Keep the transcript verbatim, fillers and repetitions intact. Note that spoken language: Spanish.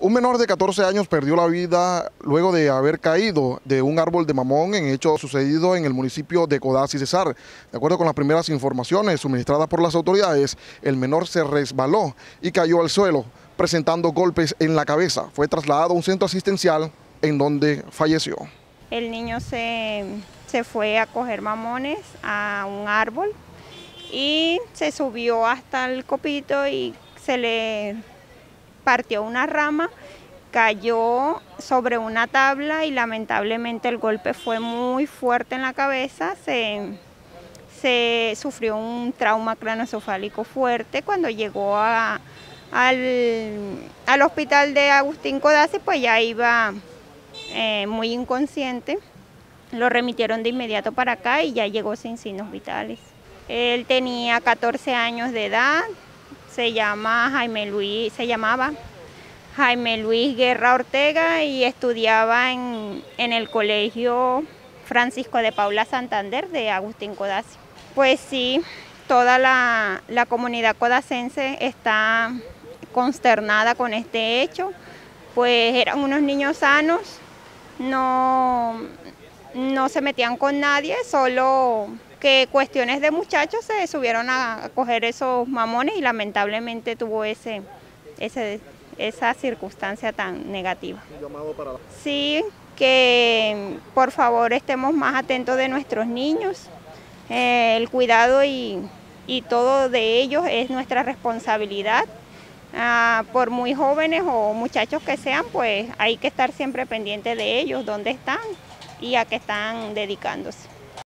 Un menor de catorce años perdió la vida luego de haber caído de un árbol de mamón en hecho sucedido en el municipio de Codazzi, Cesar. De acuerdo con las primeras informaciones suministradas por las autoridades, el menor se resbaló y cayó al suelo, presentando golpes en la cabeza. Fue trasladado a un centro asistencial en donde falleció. El niño se, se fue a coger mamones a un árbol y se subió hasta el copito y se le partió una rama, cayó sobre una tabla y lamentablemente el golpe fue muy fuerte en la cabeza, se, se sufrió un trauma craneoencefálico fuerte. Cuando llegó a, al, al hospital de Agustín Codazzi, pues ya iba eh, muy inconsciente, lo remitieron de inmediato para acá y ya llegó sin signos vitales. Él tenía catorce años de edad. Se llama Jaime Luis, se llamaba Jaime Luis Guerra Ortega y estudiaba en, en el colegio Francisco de Paula Santander de Agustín Codazzi. Pues sí, toda la, la comunidad codacense está consternada con este hecho, pues eran unos niños sanos, no, no se metían con nadie, solo que cuestiones de muchachos se subieron a coger esos mamones y lamentablemente tuvo ese, ese, esa circunstancia tan negativa. Sí, que por favor estemos más atentos de nuestros niños, eh, el cuidado y, y todo de ellos es nuestra responsabilidad. Ah, por muy jóvenes o muchachos que sean, pues hay que estar siempre pendiente de ellos, dónde están y a qué están dedicándose.